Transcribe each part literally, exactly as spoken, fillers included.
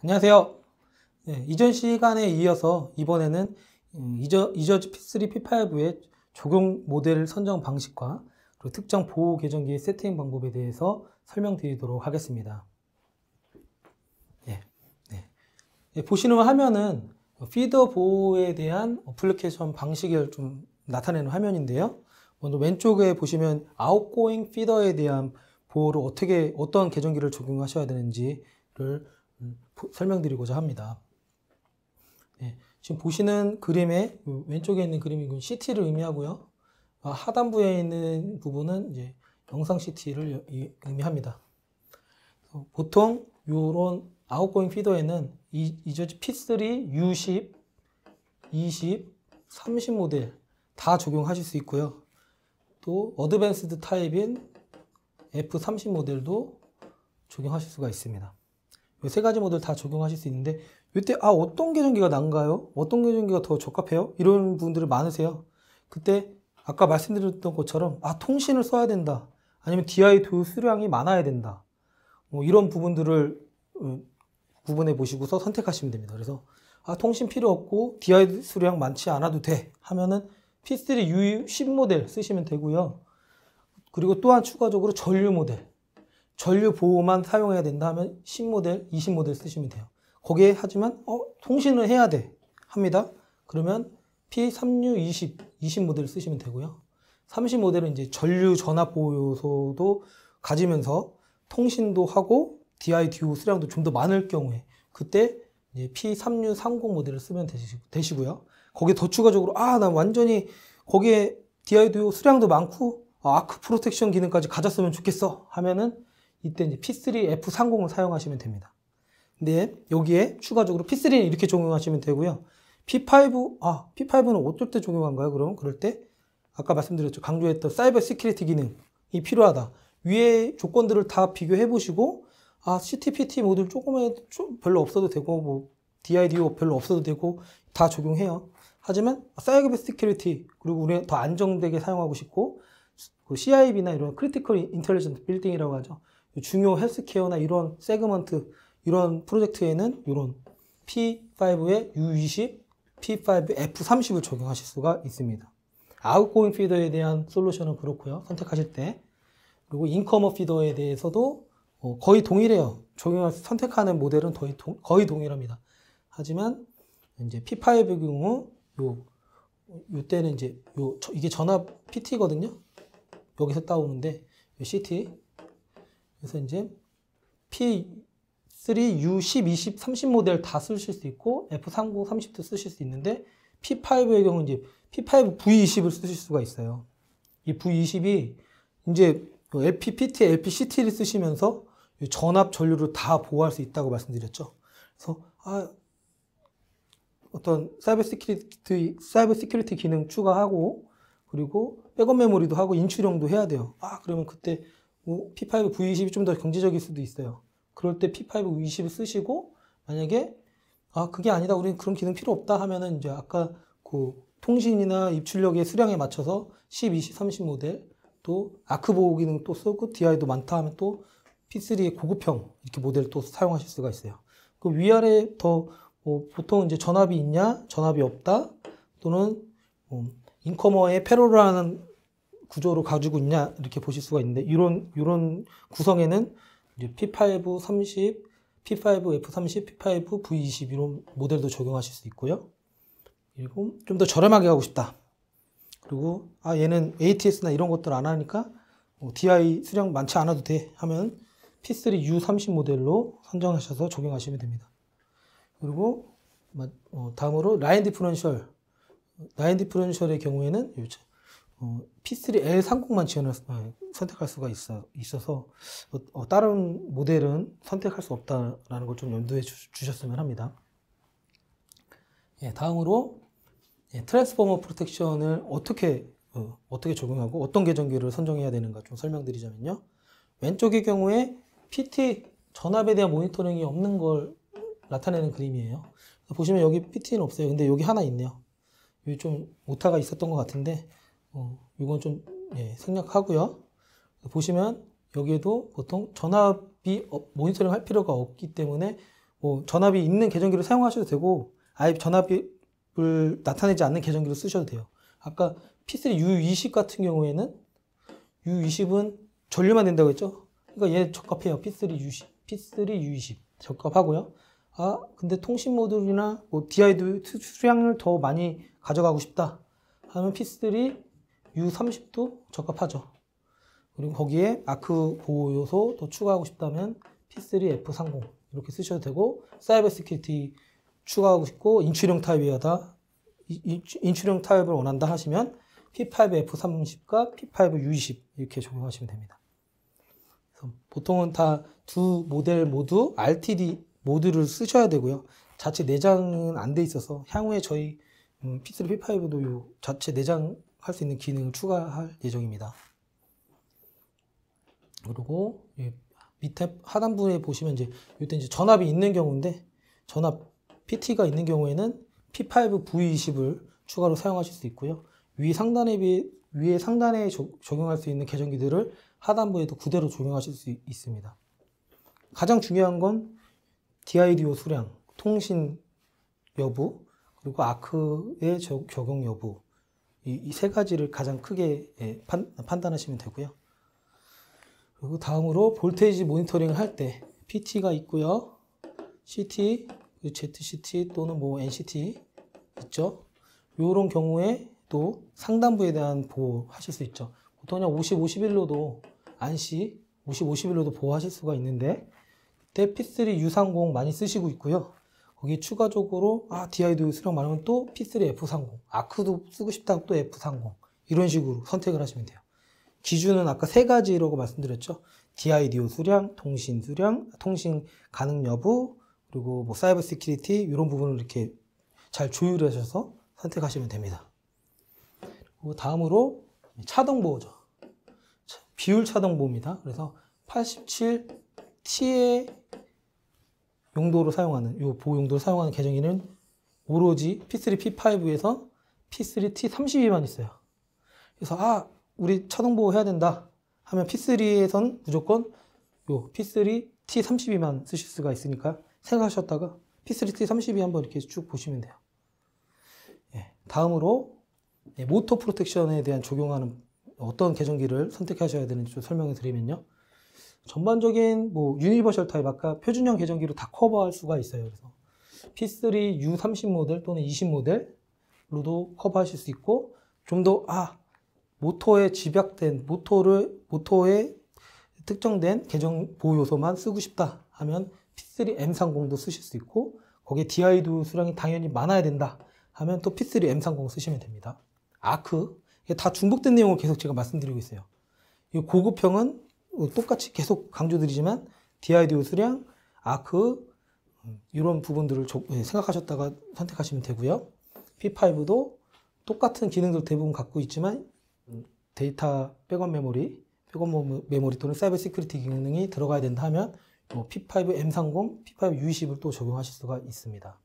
안녕하세요. 네, 이전 시간에 이어서 이번에는 이저, 이저지 피 쓰리, 피 파이브의 적용 모델 선정 방식과 그리고 특정 보호 계정기의 세팅 방법에 대해서 설명드리도록 하겠습니다. 네, 네. 네, 보시는 화면은 피더 보호에 대한 어플리케이션 방식을 좀 나타내는 화면인데요. 먼저 왼쪽에 보시면 아웃고잉 피더에 대한 보호를 어떻게 어떤 계정기를 적용하셔야 되는지를 설명드리고자 합니다. 네, 지금 보시는 그림의 왼쪽에 있는 그림이 씨티를 의미하고요. 하단부에 있는 부분은 이제 영상 씨티를 의미합니다. 보통 이런 아웃고잉 피더에는 이저지 피 쓰리, 유 십, 이십, 삼십 모델 다 적용하실 수 있고요. 또 어드밴스드 타입인 에프 삼십 모델도 적용하실 수가 있습니다. 이 세 가지 모델 다 적용하실 수 있는데 이때 아 어떤 계정기가 나은가요? 어떤 계정기가 더 적합해요? 이런 분들이 많으세요. 그때 아까 말씀드렸던 것처럼 아 통신을 써야 된다. 아니면 디아이 도요 수량이 많아야 된다. 뭐 이런 부분들을 구분해 보시고서 선택하시면 됩니다. 그래서 아 통신 필요 없고 디아이 수량 많지 않아도 돼 하면은 피 쓰리 유 십 모델 쓰시면 되고요. 그리고 또한 추가적으로 전류 모델 전류 보호만 사용해야 된다 하면 십 모델, 이십 모델 쓰시면 돼요. 거기에 하지만 어, 통신을 해야 돼 합니다. 그러면 피 삼 유 이십, 이십 모델 쓰시면 되고요. 삼십 모델은 이제 전류 전압 보호 요소도 가지면서 통신도 하고 디아이 듀오 수량도 좀 더 많을 경우에 그때 이제 피 삼 유 삼십 모델을 쓰면 되시, 고요 거기에 더 추가적으로 아, 나 완전히 거기에 디아이 듀오 수량도 많고 아, 아크 프로텍션 기능까지 가졌으면 좋겠어 하면은 이때 이제 피 쓰리 에프 삼십을 사용하시면 됩니다. 근데 여기에 추가적으로 피 쓰리는 이렇게 적용하시면 되고요. 피 파이브, 아, 피 파이브는 어떨 때 적용한가요? 그럼 그럴 때 아까 말씀드렸죠. 강조했던 사이버 시큐리티 기능이 필요하다. 위에 조건들을 다 비교해 보시고 아, 씨티피티 모듈 조금에 좀 별로 없어도 되고 뭐 디아이 듀오 별로 없어도 되고 다 적용해요. 하지만 사이버 시큐리티 그리고 우리 더 안정되게 사용하고 싶고 씨아이비나 이런 크리티컬 인텔리전트 빌딩이라고 하죠. 중요 헬스케어나 이런 세그먼트 이런 프로젝트에는 이런 피 파이브의 유 이십, 피 파이브 에프 삼십을 적용하실 수가 있습니다. 아웃고잉 피더에 대한 솔루션은 그렇고요. 선택하실 때. 그리고 인커머 피더에 대해서도 거의 동일해요. 적용할 선택하는 모델은 거의, 동, 거의 동일합니다. 하지만 이제 피 파이브의 경우 요 요때는 이제 요 이게 전압 피티거든요. 여기서 따오는데 씨티 그래서 이제 피 쓰리, 유 십, 이십, 삼십 모델 다 쓰실 수 있고 에프 삼십, 삼십도 쓰실 수 있는데 피 파이브의 경우 이제 피 파이브 브이 이십을 쓰실 수가 있어요. 이 브이 이십이 이제 엘피피티, 엘피씨티를 쓰시면서 전압 전류를 다 보호할 수 있다고 말씀드렸죠. 그래서 아, 어떤 사이버 시큐리티, 사이버 시큐리티 기능 추가하고 그리고 백업 메모리도 하고 인출형도 해야 돼요. 아, 그러면 그때 뭐 피 파이브 브이 이십이 좀 더 경제적일 수도 있어요. 그럴 때 피 파이브 브이 이십을 쓰시고 만약에 아 그게 아니다 우리는 그런 기능 필요 없다 하면은 이제 아까 그 통신이나 입출력의 수량에 맞춰서 십, 이십, 삼십 모델 또 아크 보호 기능 또 쓰고 디아이도 많다 하면 또 피 쓰리의 고급형 이렇게 모델 또 사용하실 수가 있어요. 그 위아래 더 뭐 보통 이제 전압이 있냐 전압이 없다 또는 뭐 인커머의 패러럴하는 구조로 가지고 있냐 이렇게 보실 수가 있는데 이런 이런 구성에는 이제 피 파이브 삼십, 피 파이브 에프 삼십, 피 파이브 브이 이십 이런 모델도 적용하실 수 있고요. 그리고 좀 더 저렴하게 하고 싶다. 그리고 아 얘는 에이티에스나 이런 것들 안 하니까 뭐 디아이 수량 많지 않아도 돼 하면 피 쓰리 유 삼십 모델로 선정하셔서 적용하시면 됩니다. 그리고 다음으로 라인 디퍼런셜 라인 디퍼런셜의 경우에는 어, 피 쓰리 엘 삼십만 지원을 어, 선택할 수가 있어, 있어서 어, 다른 모델은 선택할 수 없다라는 걸 좀 염두에 주, 주셨으면 합니다. 예, 다음으로 예, 트랜스포머 프로텍션을 어떻게 어, 어떻게 적용하고 어떤 계정기를 선정해야 되는가 좀 설명드리자면요. 왼쪽의 경우에 피티 전압에 대한 모니터링이 없는 걸 나타내는 그림이에요. 보시면 여기 피티는 없어요. 근데 여기 하나 있네요. 여기 좀 오타가 있었던 것 같은데 어, 이건 좀 예, 생략하고요. 보시면 여기에도 보통 전압이 모니터링 할 필요가 없기 때문에 뭐 전압이 있는 계정기를 사용하셔도 되고 아예 전압을 나타내지 않는 계정기를 쓰셔도 돼요. 아까 피 쓰리 유 이십 같은 경우에는 유 이십은 전류만 된다고 했죠. 그러니까 얘 적합해요. 피 쓰리 유 이십, 피 쓰리 유 이십 적합하고요. 아 근데 통신 모듈이나 뭐 디아이드 수량을 더 많이 가져가고 싶다 하면 피 쓰리 유 삼십도 적합하죠. 그리고 거기에 아크 보호 요소 더 추가하고 싶다면 피 쓰리 에프 삼십 이렇게 쓰셔도 되고, 사이버 시큐리티 추가하고 싶고 인출형 타입이다, 인출형 타입을 원한다 하시면 피 파이브 에프 삼십과 피 파이브 유 이십 이렇게 적용하시면 됩니다. 그래서 보통은 다 두 모델 모두 알티디 모드를 쓰셔야 되고요. 자체 내장은 안 돼 있어서 향후에 저희 피 쓰리 피 파이브도 요 자체 내장할 수 있는 기능을 추가할 예정입니다. 그리고 밑에 하단부에 보시면 이제 이때 이제 전압이 있는 경우인데, 전압 피티가 있는 경우에는 피 파이브 브이 이십을 추가로 사용하실 수 있고요. 위 상단에 비해 위에 상단에 조, 적용할 수 있는 계정기들을 하단부에도 그대로 적용하실 수 있습니다. 가장 중요한 건 디아이디오 수량, 통신 여부, 그리고 아크의 적, 적용 여부, 이 세 가지를 가장 크게 예, 판, 판단하시면 되고요. 그리고 다음으로 볼테이지 모니터링을 할 때 피티가 있고요. 씨티, 제이씨티 또는 뭐 엔씨티 있죠. 이런 경우에 또 상단부에 대한 보호 하실 수 있죠. 보통 그냥 오십, 오십일로도 안시 오십, 오십일로도 보호하실 수가 있는데, 그때 피 쓰리 유 삼십 많이 쓰시고 있고요. 거기에 추가적으로 아 디아이드 수량 많으면 또 피 쓰리 에프 삼십, 아크도 쓰고 싶다고 또 에프 삼십 이런 식으로 선택을 하시면 돼요. 기준은 아까 세 가지라고 말씀드렸죠. 디아이디오 수량, 통신 수량, 통신 가능 여부, 그리고 뭐 사이버 시큐리티 이런 부분을 이렇게 잘 조율하셔서 선택하시면 됩니다. 그리고 다음으로 차동 보호죠. 비율 차동 보호입니다. 그래서 팔십칠 티의 용도로 사용하는, 이 보호 용도로 사용하는 계정기는 오로지 피 쓰리 피 파이브에서 피 쓰리 티 삼십이만 있어요. 그래서 아 우리 차동 보호 해야 된다 하면 피 쓰리에선 무조건 요 피 쓰리 티 삼십이만 쓰실 수가 있으니까 생각하셨다가 피 쓰리 티 삼십이 한번 이렇게 쭉 보시면 돼요. 예, 다음으로 예, 모터 프로텍션에 대한 적용하는 어떤 계정기를 선택하셔야 되는지 좀 설명을 드리면요. 전반적인 뭐 유니버셜 타입, 아까 표준형 계정기로 다 커버할 수가 있어요. 그래서 피 쓰리 유 삼십 모델 또는 이십 모델로도 커버하실 수 있고, 좀 더 아 모터에 집약된 모터를 모터에 특정된 계정 보호 요소만 쓰고 싶다 하면 피 쓰리 엠 삼십도 쓰실 수 있고, 거기에 디아이드 수량이 당연히 많아야 된다 하면 또 피 쓰리 엠 삼십 쓰시면 됩니다. 아크 이게 다 중복된 내용을 계속 제가 말씀드리고 있어요. 이 고급형은 똑같이 계속 강조드리지만 디아이디오 수량, 아크 이런 부분들을 생각하셨다가 선택하시면 되고요. 피 파이브도 똑같은 기능들 대부분 갖고 있지만 데이터 백업 메모리, 백업 메모리 또는 사이버 시큐리티 기능이 들어가야 된다 하면 피 파이브 엠 삼십, 피 파이브 유 이십을 또 적용하실 수가 있습니다.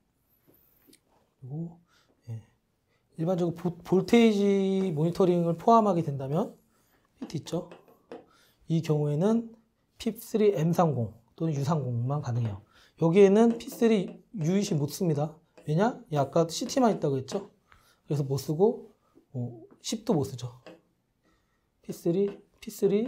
그리고 예. 일반적으로 보, 볼테이지 모니터링을 포함하게 된다면 피티 있죠. 이 경우에는 피 쓰리 엠 삼십 또는 유 삼십만 가능해요. 여기에는 피 쓰리 유 이십 못 씁니다. 왜냐? 아까 씨티만 있다고 했죠. 그래서 못 쓰고 어, 십도 못 쓰죠. 피 쓰리, 피 쓰리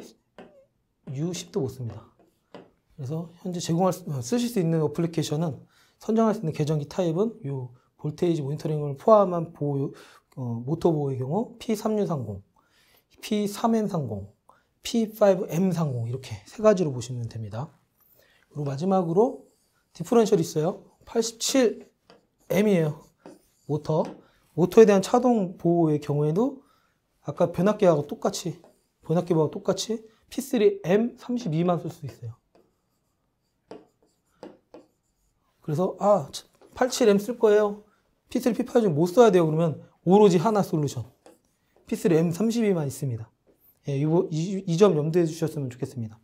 유 십도 못 씁니다. 그래서 현재 제공할 수, 쓰실 수 있는 어플리케이션은, 선정할 수 있는 계정기 타입은 이 볼테이지 모니터링을 포함한 보호, 어, 모터 보호의 경우 피 삼 유 삼십, 피 삼 엠 삼십, 피 파이브 엠 삼십 이렇게 세 가지로 보시면 됩니다. 그리고 마지막으로 디퍼런셜이 있어요. 팔십칠 엠이에요. 모터. 모터에 대한 차동 보호의 경우에도 아까 변압기하고 똑같이 변압기하고 똑같이 피 쓰리 엠 삼십이만 쓸 수 있어요. 그래서 아 팔십칠 엠 쓸 거예요. 피 쓰리 피 파이브 못 써야 돼요. 그러면 오로지 하나 솔루션 피 쓰리 엠 삼십이만 있습니다. 예, 이거, 이, 이 점 염두해 주셨으면 좋겠습니다.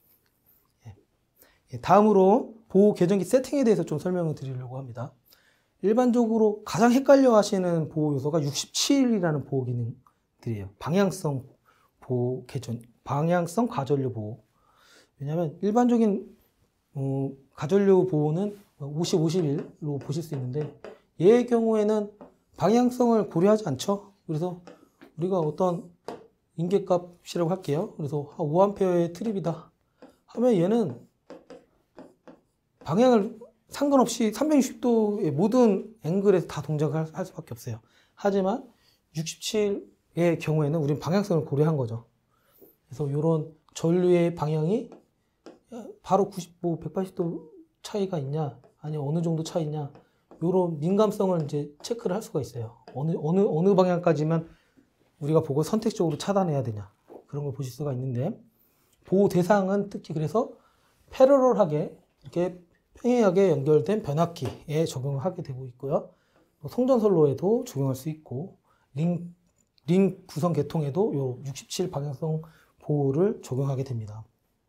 예, 다음으로 보호 계정기 세팅에 대해서 좀 설명을 드리려고 합니다. 일반적으로 가장 헷갈려 하시는 보호 요소가 육십칠이라는 보호 기능들이에요. 방향성 보호 계정, 방향성 가전류 보호. 왜냐하면 일반적인 어, 가전류 보호는 오십, 오십일로 보실 수 있는데 얘의 경우에는 방향성을 고려하지 않죠. 그래서 우리가 어떤 인계값이라고 할게요. 그래서 오 암페어의 트립이다 하면 얘는 방향을 상관없이 삼백육십 도의 모든 앵글에서 다 동작을 할 수밖에 없어요. 하지만 육십칠의 경우에는 우리는 방향성을 고려한 거죠. 그래서 이런 전류의 방향이 바로 구십오, 백팔십 도 차이가 있냐, 아니 어느 정도 차이냐, 이런 민감성을 이제 체크를 할 수가 있어요. 어느 어느 어느 방향까지만 우리가 보고 선택적으로 차단해야 되냐, 그런 걸 보실 수가 있는데, 보호 대상은 특히 그래서 패러럴하게 이렇게 평행하게 연결된 변압기에 적용을 하게 되고 있고요. 송전선로에도 적용할 수 있고, 링, 링 구성 계통에도 요 육십칠 방향성 보호를 적용하게 됩니다.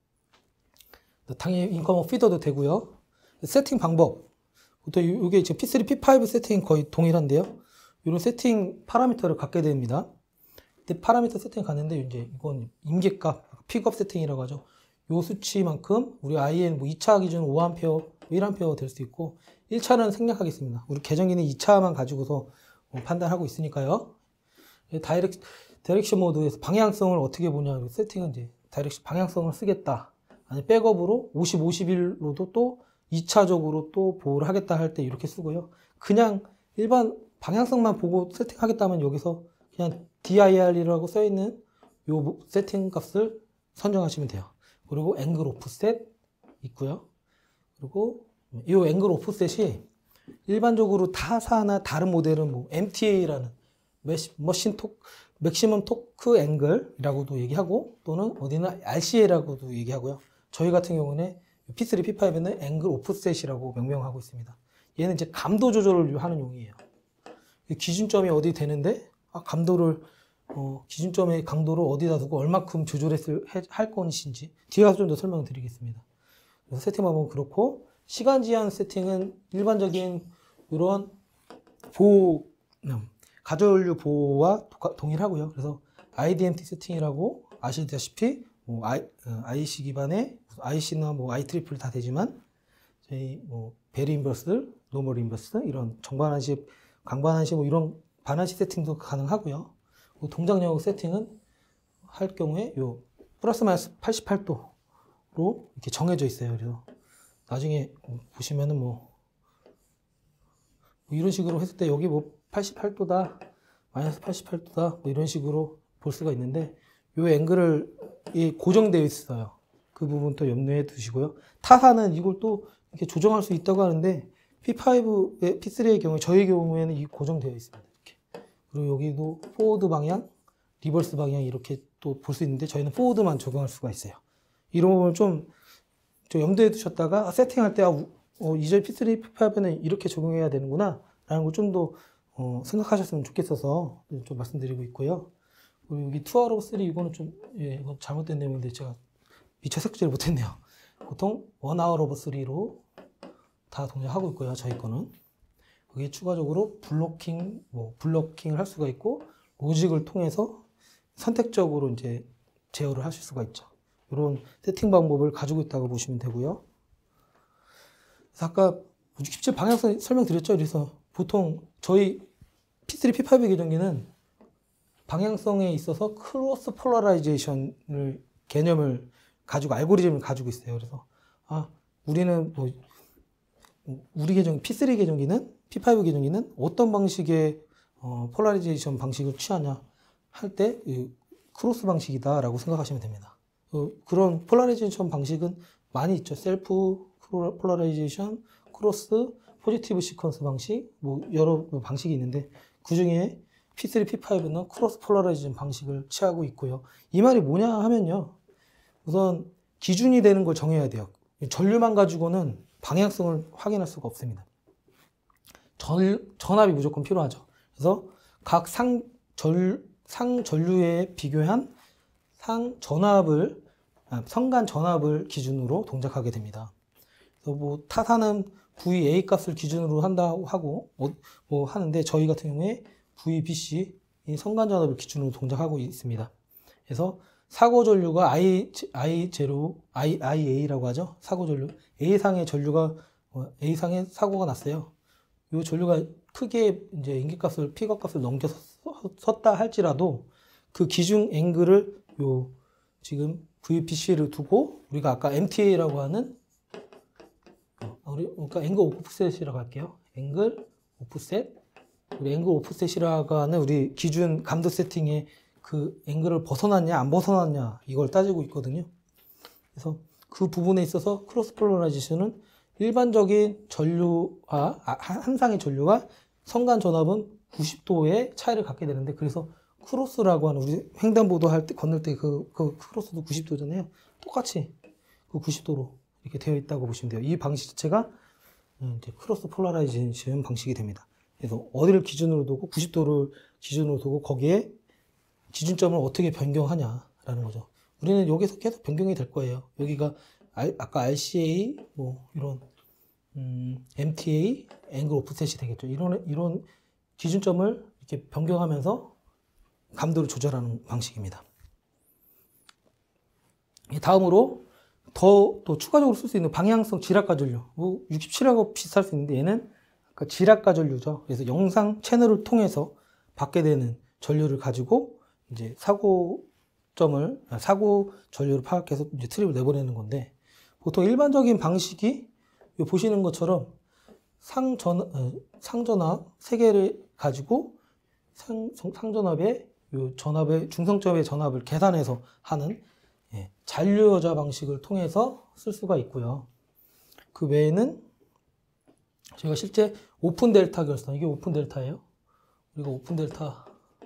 당연히 인커머 피더도 되고요. 세팅 방법, 이게 지금 피 쓰리, 피 파이브 세팅 거의 동일한데요. 이런 세팅 파라미터를 갖게 됩니다. 근데 파라미터 세팅 갔는데 이제 이건 임계값, 픽업 세팅이라고 하죠. 요 수치만큼 우리 아이엔 뭐 이 차 기준 오 암페어, 일 암페어 될 수 있고, 일 차는 생략하겠습니다. 우리 계정기는 이 차만 가지고서 판단하고 있으니까요. 다이렉, 다이렉션 모드에서 방향성을 어떻게 보냐, 세팅은 이제 다이렉션 방향성을 쓰겠다, 아니 백업으로 오십, 오십일로도 또 이 차적으로 또 보호를 하겠다 할 때 이렇게 쓰고요. 그냥 일반 방향성만 보고 세팅하겠다면 여기서 그냥 디아이알이라고 써있는 요 세팅 값을 선정하시면 돼요. 그리고 앵글 오프셋 있고요. 그리고 이 앵글 오프셋이 일반적으로 타사나 다른 모델은 뭐 엠티에이라는 머신 토, 맥시멈 토크 앵글이라고도 얘기하고, 또는 어디는 알씨에이라고도 얘기하고요. 저희 같은 경우는 피 쓰리, 피 파이브는 앵글 오프셋이라고 명명하고 있습니다. 얘는 이제 감도 조절을 하는 용이에요. 기준점이 어디 되는데, 아, 감도를 어, 기준점의 강도를 어디다 두고 얼마큼 조절했을 할 것인지 뒤에 가서 좀 더 설명을 드리겠습니다. 그래서 세팅 방법은 그렇고, 시간 제한 세팅은 일반적인 이런 보호, 가전류 보호와 동일하고요. 그래서 아이디엠티 세팅이라고 아시다시피 뭐 아이, 아이씨 기반의 아이씨나 뭐 아이트리플 다 되지만, 저희 뭐 베리 인버스, 노멀 인버스, 이런 정반환식, 강반환식 뭐 이런 반환식 세팅도 가능하고요. 동작역 세팅은 할 경우에 요 플러스 마이너스 팔십팔 도로 이렇게 정해져 있어요. 그래서 나중에 보시면은 뭐, 뭐 이런 식으로 했을 때 여기 뭐 팔십팔 도다, 마이너스 팔십팔 도다, 뭐 이런 식으로 볼 수가 있는데, 요 앵글을 이 고정되어 있어요. 그 부분 또 염두에 두시고요. 타사는 이걸 또 이렇게 조정할 수 있다고 하는데, 피 파이브의, 피 쓰리의 경우에, 저희 경우에는 이 고정되어 있습니다. 이렇게. 그리고 여기도 포워드 방향, 리버스 방향 이렇게 또 볼 수 있는데, 저희는 포워드만 적용할 수가 있어요. 이런 부분을 좀, 좀 염두에 두셨다가 세팅할 때, 아, 어, 이제 피 쓰리, 피 파이브는 이렇게 적용해야 되는구나 라는 걸 좀 더 어, 생각하셨으면 좋겠어서 좀 말씀드리고 있고요. 그리고 여기 투 아웃 오브 쓰리, 이거는 좀, 예, 이건 잘못된 내용인데 제가 미처 색칠을 못했네요. 보통 원 아웃 오브 쓰리로 다 동작하고 있고요. 저희 거는 거기에 추가적으로 블로킹, 뭐 블로킹을 할 수가 있고, 로직을 통해서 선택적으로 이제 제어를 하실 수가 있죠. 이런 세팅 방법을 가지고 있다고 보시면 되고요. 그래서 아까 육십칠 방향성 설명드렸죠. 그래서 보통 저희 피 쓰리, 피 파이브 계정기는 방향성에 있어서 크로스 폴라라이제이션을 개념을 가지고, 알고리즘을 가지고 있어요. 그래서 아, 우리는 뭐 우리 계정 피 쓰리 계정기는, 피 파이브 계정기는 어떤 방식의 어, 폴라리제이션 방식을 취하냐 할 때 크로스 방식이다라고 생각하시면 됩니다. 어, 그런 폴라리제이션 방식은 많이 있죠. 셀프 폴라라이제이션, 크로스, 포지티브 시퀀스 방식, 뭐 여러 방식이 있는데, 그 중에 피 쓰리, 피 파이브는 크로스 폴라라이제이션 방식을 취하고 있고요. 이 말이 뭐냐 하면요, 우선 기준이 되는 걸 정해야 돼요. 전류만 가지고는 방향성을 확인할 수가 없습니다. 전, 전압이 무조건 필요하죠. 그래서 각 상, 전, 상전류에 비교한 상전압을, 아, 성간 전압을 기준으로 동작하게 됩니다. 그래서 뭐 타사는 브이 에이 값을 기준으로 한다고 하고 뭐, 뭐 하는데, 저희 같은 경우에 브이 비 씨, 이 성간 전압을 기준으로 동작하고 있습니다. 그래서 사고 전류가 I, I0, I, 아이에이라고 하죠. 사고 전류. A상의 전류가 어, A상에 사고가 났어요. 이 전류가 크게 이제 인기값을 픽업값을 넘겨서 섰다 할지라도 그 기준 앵글을 요 지금 브이피씨를 두고 우리가 아까 엠티에이라고 하는 어, 우리 그러니까 앵글 오프셋이라고 할게요. 앵글 오프셋. 우리 앵글 오프셋이라고 하는 우리 기준 감도 세팅의 그 앵글을 벗어났냐 안 벗어났냐 이걸 따지고 있거든요. 그래서 그 부분에 있어서 크로스 폴라라이제이션은 일반적인 전류와 한 쌍의 전류와 선간 전압은 구십 도의 차이를 갖게 되는데, 그래서 크로스라고 하는 우리 횡단보도 할 때 건널 때 그 그 크로스도 구십 도잖아요. 똑같이 그 구십 도로 이렇게 되어 있다고 보시면 돼요. 이 방식 자체가 이제 크로스 폴라라이제이션 방식이 됩니다. 그래서 어디를 기준으로 두고 구십 도를 기준으로 두고 거기에 기준점을 어떻게 변경하냐라는 거죠. 우리는 여기서 계속 변경이 될 거예요. 여기가 알, 아까 알씨에이 뭐 이런 음, 엠티에이 앵글 오프셋이 되겠죠. 이런 이런 기준점을 이렇게 변경하면서 감도를 조절하는 방식입니다. 다음으로 더 또 추가적으로 쓸 수 있는 방향성 지락과 전류. 뭐 육십칠하고 비슷할 수 있는데 얘는 아까 지락과 전류죠. 그래서 영상 채널을 통해서 받게 되는 전류를 가지고 이제 사고점을 사고 전류를 파악해서 이제 트립을 내보내는 건데, 보통 일반적인 방식이 보시는 것처럼 상전 상전압 세 개를 가지고 상, 상전압의 요 전압의 중성점의 전압을 계산해서 하는 예, 잔류여자 방식을 통해서 쓸 수가 있고요. 그 외에는 제가 실제 오픈 델타 결선, 이게 오픈 델타예요. 우리가 오픈 델타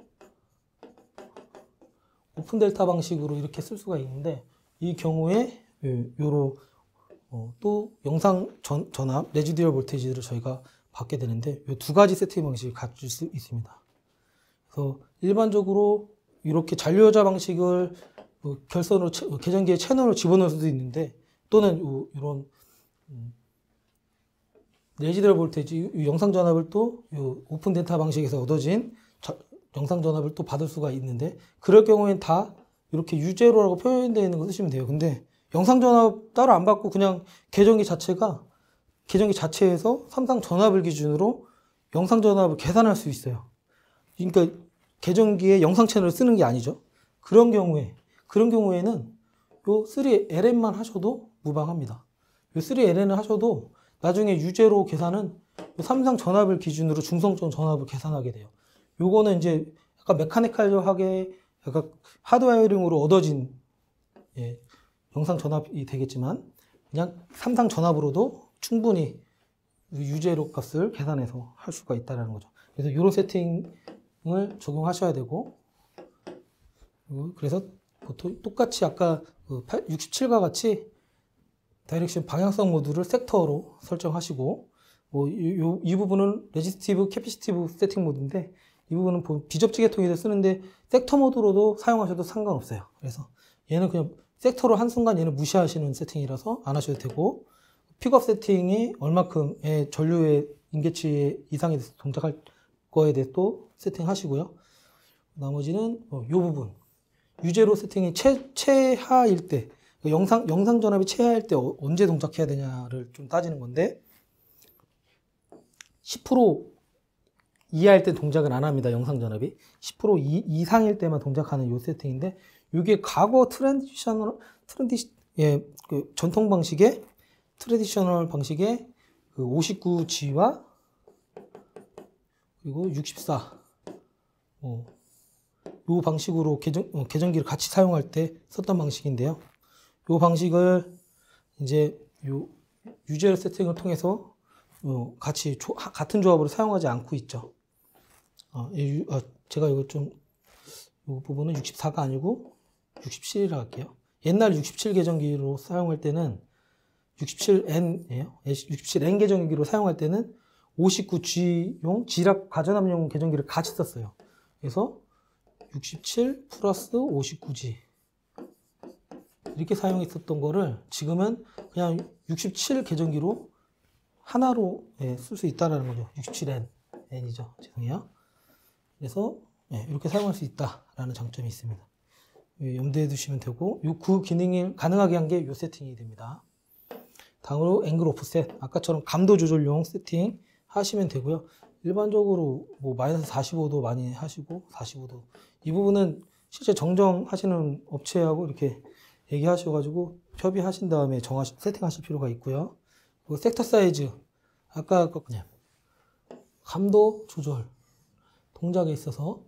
오픈 델타 방식으로 이렇게 쓸 수가 있는데, 이 경우에 요로 어, 또 영상 전, 전압 레지듀얼 볼테이지를 저희가 받게 되는데, 이 두 가지 세팅 방식을 가질 수 있습니다. 그래서 일반적으로 이렇게 잔류여자 방식을 어, 결선으로 어, 계전기의 채널로 집어넣을 수도 있는데, 또는 요, 이런 음, 레지듀얼 볼테이지 영상 전압을 또 요 오픈 델타 방식에서 얻어진 자, 영상 전압을 또 받을 수가 있는데, 그럴 경우엔 다 이렇게 유제로라고 표현되어 있는 거 쓰시면 돼요. 근데 영상 전압 따로 안 받고 그냥 계전기 자체가 계전기 자체에서 삼상 전압을 기준으로 영상 전압을 계산할 수 있어요. 그러니까 계전기에 영상 채널을 쓰는 게 아니죠. 그런 경우에 그런 경우에는 요 쓰리 엘엔만 하셔도 무방합니다. 요 쓰리 엘엔을 하셔도 나중에 유제로 계산은 삼상 전압을 기준으로 중성점 전압을 계산하게 돼요. 요거는 이제 약간 메카니컬하게 약간 하드웨어링으로 얻어진 예, 영상 전압이 되겠지만, 그냥 삼상 전압으로도 충분히 유제로 값을 계산해서 할 수가 있다는 거죠. 그래서 이런 세팅을 적용하셔야 되고, 그래서 보통 똑같이 아까 육십칠과 같이 다이렉션 방향성 모드를 섹터로 설정하시고, 뭐 이, 이 부분은 레지스티브 캐피시티브 세팅 모드인데, 이 부분은 비접지 계통에서 쓰는데 섹터 모드로도 사용하셔도 상관없어요. 그래서 얘는 그냥 섹터로 한순간 얘는 무시하시는 세팅이라서 안 하셔도 되고, 픽업 세팅이 얼마큼의 전류의 인계치 이상에 대해서 동작할 거에 대해 또 세팅하시고요. 나머지는 이 부분 유제로 세팅이 최, 최하일 때, 영상, 영상 전압이 최하일 때 언제 동작해야 되냐를 좀 따지는 건데, 십 퍼센트 이하일 때 동작은 안 합니다. 영상 전압이 십 퍼센트 이, 이상일 때만 동작하는 요 세팅인데, 이게 과거 트랜디셔널 트랜디 예, 그 전통 방식의 트래디셔널 방식의 그 오십구 지와 그리고 육십사 어, 요 방식으로 계정, 어, 계정기를 같이 사용할 때 썼던 방식인데요. 요 방식을 이제 요 유제어 세팅을 통해서 어, 같이 조, 같은 조합으로 사용하지 않고 있죠. 어, 이, 어, 제가 이거 좀 이 부분은 육십사가 아니고 육십칠이라 할게요. 옛날 육십칠 계정기로 사용할 때는 육십칠 엔이에요. 육십칠 엔 계정기로 사용할 때는 오십구 지용 지락 가전압용 계정기를 같이 썼어요. 그래서 육십칠 플러스 오십구 지 이렇게 사용했었던 거를 지금은 그냥 육십칠 계정기로 하나로 예, 쓸 수 있다는 거죠. 육십칠 엔, N이죠. 죄송해요. 그래서 예, 이렇게 사용할 수 있다라는 장점이 있습니다. 예, 염두에 두시면 되고, 요 그 기능이 가능하게 한 게 요 세팅이 됩니다. 다음으로 앵글 오프셋. 아까처럼 감도 조절용 세팅 하시면 되고요. 일반적으로 뭐 마이너스 사십오 도 많이 하시고 사십오 도 이 부분은 실제 정정하시는 업체하고 이렇게 얘기하셔가지고 협의하신 다음에 정하시 세팅하실 필요가 있고요. 그리고 섹터 사이즈 아까 그냥 감도 조절 동작에 있어서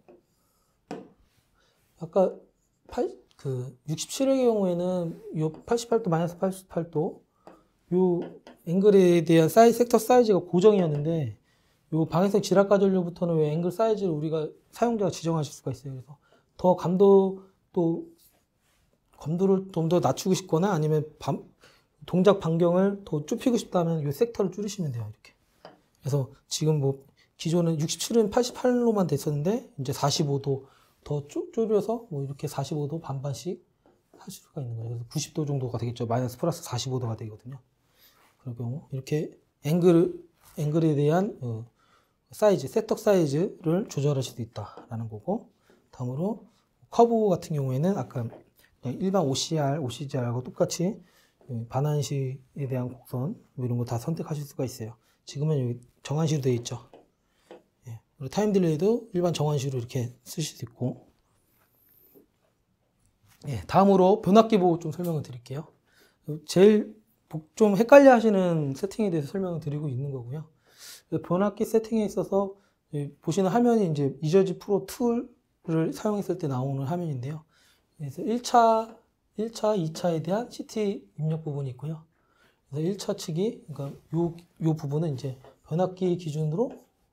아까 팔, 그 육십칠의 경우에는 요 팔십팔 도 마이너스 팔십팔 도 요 앵글에 대한 사이 섹터 사이즈가 고정이었는데 요 방해성 지압 전류부터는 왜 앵글 사이즈를 우리가 사용자가 지정하실 수가 있어요. 그래서 더 감도 또 감도를 좀 더 낮추고 싶거나 아니면 반, 동작 반경을 더 좁히고 싶다면 이 섹터를 줄이시면 돼요. 이렇게. 그래서 지금 뭐 기존은 육십칠은 팔십팔로만 됐었는데 이제 사십오 도 더 줄여서 뭐 이렇게 사십오 도 반반씩 하실 수가 있는 거예요. 그래서 구십 도 정도가 되겠죠. 마이너스 플러스 사십오 도가 되거든요. 그럴 경우 이렇게 앵글 앵글에 대한 어, 사이즈, 셋업 사이즈를 조절하실 수 있다라는 거고, 다음으로 커브 같은 경우에는 아까 일반 오씨알, 오씨지알하고 똑같이 반환시에 대한 곡선 뭐 이런 거 다 선택하실 수가 있어요. 지금은 여기 정한시로 되어 있죠. 예. 그리고 타임 딜레이도 일반 정한시로 이렇게 쓰실 수 있고. 예. 다음으로 변압기 보호 좀 설명을 드릴게요. 제일 좀 헷갈려 하시는 세팅에 대해서 설명을 드리고 있는 거고요. 변압기 세팅에 있어서 보시는 화면이 이제 이저지 프로 툴을 사용했을 때 나오는 화면인데요. 그래서 일 차, 일 차, 이 차에 대한 씨티 입력 부분이 있고요. 그래서 일 차 측이, 그러니까 요, 요 부분은 이제 변압기 기준으로,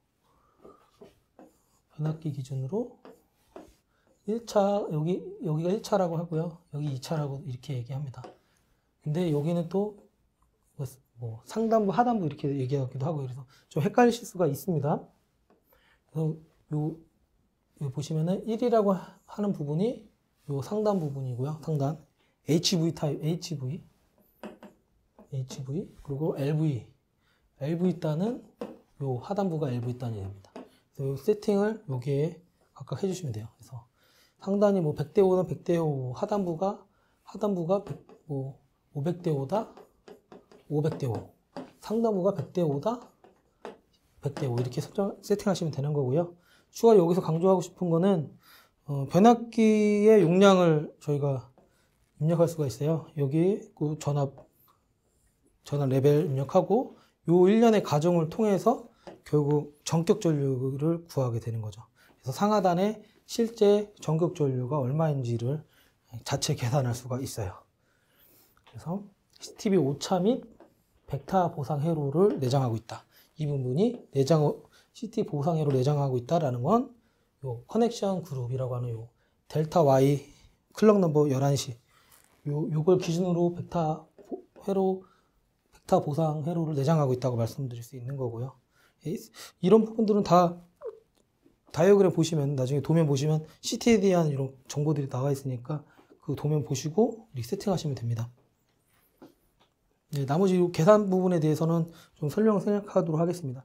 변압기 기준으로 일 차, 여기, 여기가 일 차라고 하고요. 여기 이 차라고 이렇게 얘기합니다. 근데 여기는 또 뭐 상단부, 하단부 이렇게 얘기하기도 하고 그래서 좀 헷갈리실 수가 있습니다. 그래서 요, 요 보시면은 일이라고 하는 부분이 요 상단 부분이고요. 상단 에이치브이 타입, 에이치브이, 에이치브이 그리고 엘브이, 엘브이 단은 요 하단부가 엘브이 단입니다. 그래서 요 세팅을 여기에 각각 해주시면 돼요. 그래서 상단이 뭐 백 대 오는 백 대 오, 하단부가 하단부가 백, 뭐 오백 대 오다, 오백 대 오, 상단부가 백 대 오다, 백 대 오 이렇게 설정, 세팅하시면 되는 거고요. 추가로 여기서 강조하고 싶은 거는 어, 변압기의 용량을 저희가 입력할 수가 있어요. 여기 그 전압, 전압 레벨 입력하고 요 일련의 과정을 통해서 결국 전격 전류를 구하게 되는 거죠. 그래서 상하단에 실제 전격 전류가 얼마인지를 자체 계산할 수가 있어요. 그래서 씨티비 오 차 및 벡터 보상 회로를 내장하고 있다. 이 부분이 내장 씨티 보상 회로 내장하고 있다라는 건 요 커넥션 그룹이라고 하는 요 델타 Y 클럭 넘버 열한 시 요 요걸 기준으로 벡터 회로 벡터 보상 회로를 내장하고 있다고 말씀드릴 수 있는 거고요. 이런 부분들은 다 다이어그램 보시면 나중에 도면 보시면 씨티에 대한 이런 정보들이 나와 있으니까 그 도면 보시고 이렇게 세팅하시면 됩니다. 네, 나머지 계산 부분에 대해서는 좀 설명을 생략하도록 하겠습니다.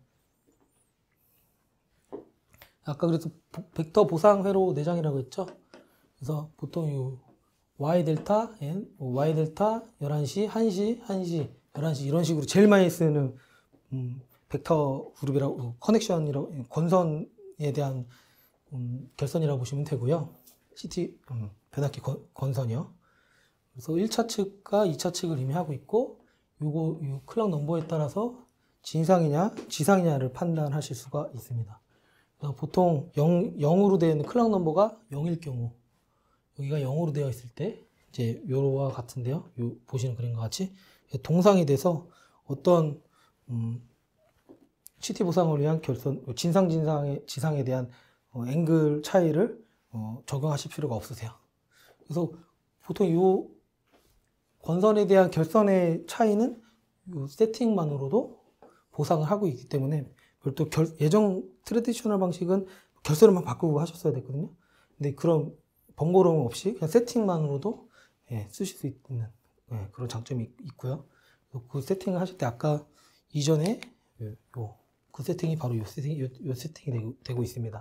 아까 그래서 벡터 보상 회로 내장이라고 했죠. 그래서 보통 이 y 델타 n, y 델타 열한 시, 한 시, 한 시, 열한 시 이런 식으로 제일 많이 쓰는 음, 벡터 그룹이라고 커넥션이라고 권선에 대한 음, 결선이라고 보시면 되고요. 씨티 음, 변압기 건, 건선이요. 그래서 일 차 측과 이 차 측을 의미하고 있고 요거 요 클럭 넘버에 따라서 진상이냐 지상이냐를 판단하실 수가 있습니다. 보통 영, 영으로 되어 있는 클럭 넘버가 영일 경우 여기가 영으로 되어 있을 때 이제 요와 같은데요. 요 보시는 그림과 같이 동상이 돼서 어떤 음, 씨티 보상을 위한 결선 진상 진상의 지상에 대한 어, 앵글 차이를 어, 적용하실 필요가 없으세요. 그래서 보통 요 권선에 대한 결선의 차이는 요 세팅만으로도 보상을 하고 있기 때문에 별도 결, 예정 트레디셔널 방식은 결선을만 바꾸고 하셨어야 됐거든요. 근데 그런 번거로움 없이 그냥 세팅만으로도 예, 쓰실 수 있는 예, 그런 장점이 있고요. 그 세팅을 하실 때 아까 이전에 요, 요, 그 세팅이 바로 요 세팅, 요, 요 세팅이 되고, 되고 있습니다.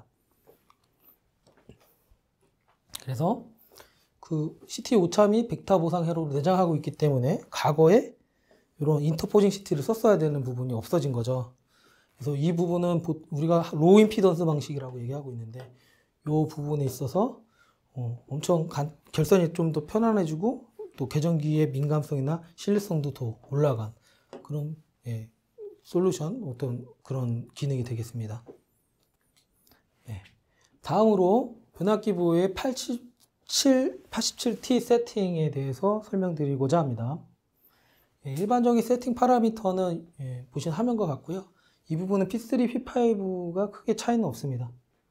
그래서 그 씨티 오 차 및 벡터 보상 회로를 내장하고 있기 때문에 과거에 이런 인터포징 시티를 썼어야 되는 부분이 없어진 거죠. 그래서 이 부분은 우리가 로우 임피던스 방식이라고 얘기하고 있는데 이 부분에 있어서 어, 엄청 간, 결선이 좀 더 편안해지고 또 계정기의 민감성이나 신뢰성도 더 올라간 그런 예, 솔루션 어떤 그런 기능이 되겠습니다. 예. 다음으로 변압기부의 팔십칠, 팔십칠 티 세팅에 대해서 설명드리고자 합니다. 예, 일반적인 세팅 파라미터는 예, 보신 화면과 같고요. 이 부분은 피 쓰리, 피 파이브가 크게 차이는 없습니다.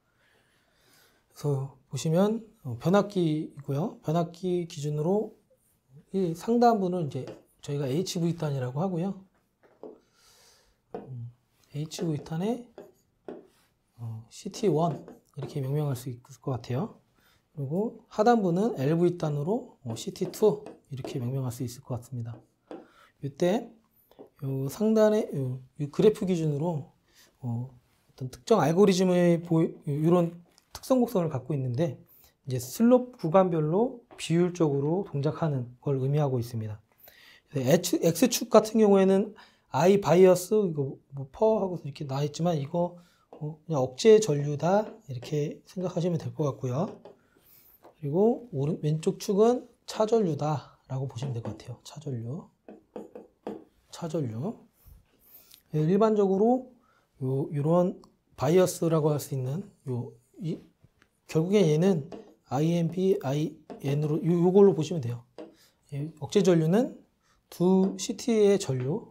그래서 보시면 변압기이고요. 변압기 기준으로 이 상단부는 이제 저희가 에이치브이 단이라고 하고요. 에이치브이 단에 씨티 원 이렇게 명명할 수 있을 것 같아요. 그리고 하단부는 엘브이 단으로 씨티 투 이렇게 명명할 수 있을 것 같습니다. 이때 요 상단의 요, 요 그래프 기준으로 어, 어떤 특정 알고리즘의 보이, 이런 특성 곡선을 갖고 있는데 이제 슬롭 구간별로 비율적으로 동작하는 걸 의미하고 있습니다. X축 같은 경우에는 I 바이어스 이거 뭐 퍼하고 이렇게 나와 있지만 이거 어, 그냥 억제 전류다 이렇게 생각하시면 될 것 같고요. 그리고 오른 왼쪽 축은 차전류다 라고 보시면 될 것 같아요. 차전류. 차전류. 일반적으로 요, 요런 바이어스라고 할 수 있는 요, 이, 결국에 얘는 아이엠비, 아이엔으로 요, 요걸로 보시면 돼요. 예, 억제 전류는 두 씨티의 전류,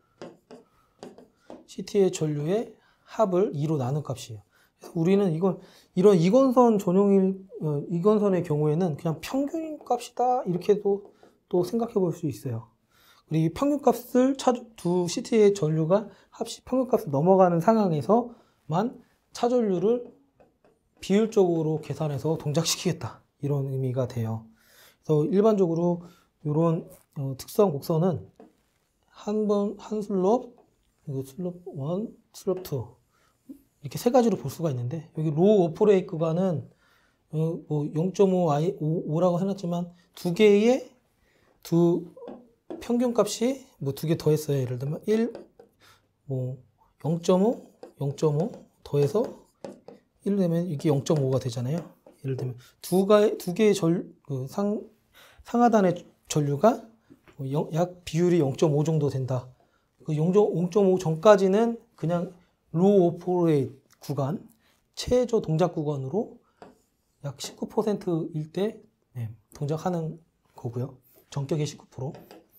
씨티의 전류의 합을 이로 나눈 값이에요. 그래서 우리는 이걸 이런 이건선 전용일 어, 이건선의 경우에는 그냥 평균 값이다 이렇게도 또 생각해 볼 수 있어요. 그리고 이 평균 값을 차, 두 씨티의 전류가 합시 평균 값을 넘어가는 상황에서만 차전류를 비율적으로 계산해서 동작시키겠다 이런 의미가 돼요. 그래서 일반적으로 이런 어, 특성 곡선은 한 번 한 슬롭, 그리고 슬롭 일, 슬롭 이 이렇게 세 가지로 볼 수가 있는데 여기 로우 오퍼레이트 구간은 어, 뭐 영 점 오, 오라고 해놨지만 두 개의 두 평균 값이 뭐 두 개 더했어요. 예를 들면 일, 뭐 영 점 오, 영 점 오 더해서 일 되면 이게 영 점 오가 되잖아요. 예를 들면 두, 가, 두 개의 전, 그 상, 상하단의 전류가 약 비율이 영 점 오 정도 된다. 그 영 점 오 전까지는 그냥 로우 오퍼레이트 구간, 최저 동작 구간으로 약 십구 퍼센트일 때 네, 동작하는 거고요. 전격의 십구 퍼센트.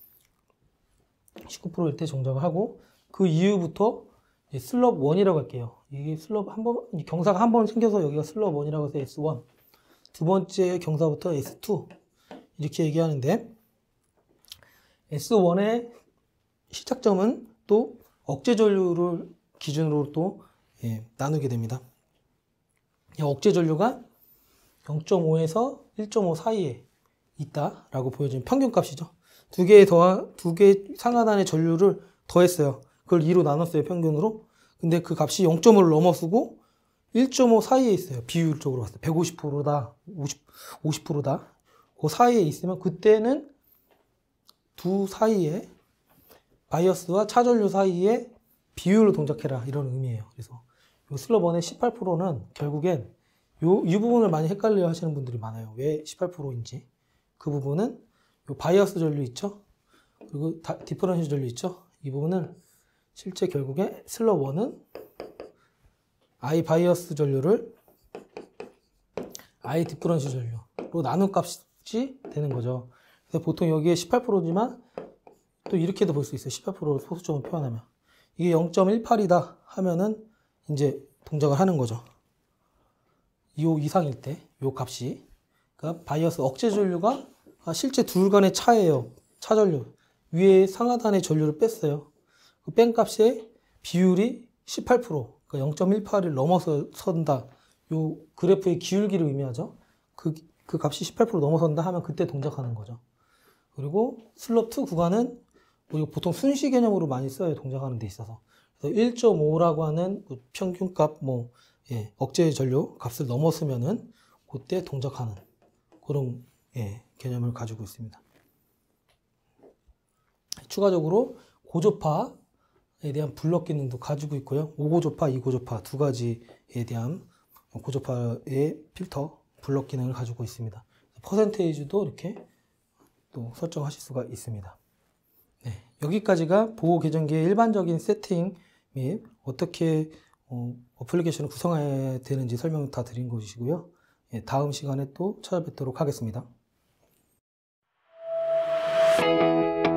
십구 퍼센트일 때 동작을 하고 그 이후부터 슬럽 일이라고 할게요. 이게 슬럽 한 번, 경사가 한 번 생겨서 여기가 슬럽 일이라고 해서 에스 원. 두 번째 경사부터 에스 투. 이렇게 얘기하는데 에스 원의 시작점은 또 억제 전류를 기준으로 또 예, 나누게 됩니다. 억제 전류가 영 점 오에서 일 점 오 사이에 있다라고 보여지는 평균 값이죠. 두 개의 더, 두 개 상하단의 전류를 더했어요. 그걸 이로 나눴어요, 평균으로. 근데 그 값이 영 점 오를 넘어서고 일 점 오 사이에 있어요. 비율적으로 봤을 때. 백오십 퍼센트다, 오십, 오십 퍼센트다. 그 사이에 있으면 그때는 두 사이에 바이어스와 차전류 사이에 비율로 동작해라 이런 의미예요. 그래서 요 슬럽 일의 십팔 퍼센트는 결국엔 요, 이 부분을 많이 헷갈려 하시는 분들이 많아요. 왜 십팔 퍼센트인지. 그 부분은 요 바이어스 전류 있죠? 그리고 다, 디퍼런셜 전류 있죠? 이 부분을 실제 결국에 슬럽 일은 I 바이어스 전류를 I 디퍼런셜 전류로 나눈 값이 되는 거죠. 그래서 보통 여기에 십팔 퍼센트지만 또 이렇게도 볼 수 있어요. 십팔 퍼센트 소수점을 표현하면. 이게 영 점 일팔이다 하면은 이제 동작을 하는 거죠. 요 이상일 때, 요 값이. 그러니까 바이어스 억제 전류가 실제 둘 간의 차예요. 차전류. 위에 상하단의 전류를 뺐어요. 그 뺀 값의 비율이 십팔 퍼센트, 그러니까 영 점 일팔을 넘어서 선다. 요 그래프의 기울기를 의미하죠. 그, 그 값이 십팔 퍼센트 넘어선다 하면 그때 동작하는 거죠. 그리고 슬롭 이 구간은 우리가 보통 순시 개념으로 많이 써요. 동작하는 데 있어서. 그래서 일 점 오라고 하는 평균 값, 뭐, 예, 억제 전류 값을 넘었으면은 그때 동작하는 그런 예, 개념을 가지고 있습니다. 추가적으로 고저파에 대한 블럭 기능도 가지고 있고요. 오고저파, 이고저파 두 가지에 대한 고저파의 필터 블럭 기능을 가지고 있습니다. 퍼센테이지도 이렇게 또 설정하실 수가 있습니다. 네, 여기까지가 보호 계정기의 일반적인 세팅 및 어떻게 어, 어플리케이션을 구성해야 되는지 설명 다 드린 것이고요. 예, 다음 시간에 또 찾아뵙도록 하겠습니다.